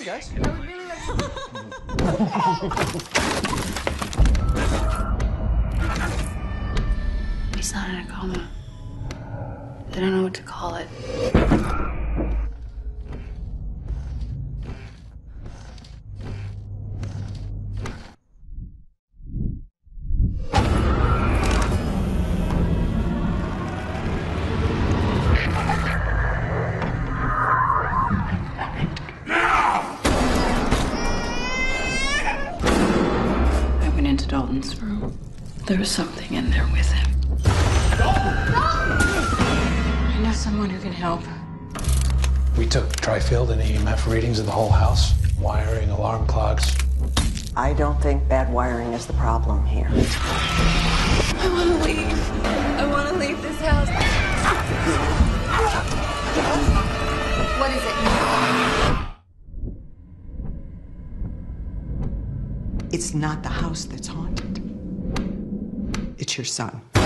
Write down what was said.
guys. I would really like to... He's not in a coma. They don't know what to call it. I went into Dalton's room. There was something in there with him. I know someone who can help. We took Tri-Field and EMF readings of the whole house, wiring, alarm clocks. I don't think bad wiring is the problem here. I want to leave. I want to leave this house. What is it? It's not the house that's haunted. It's your son.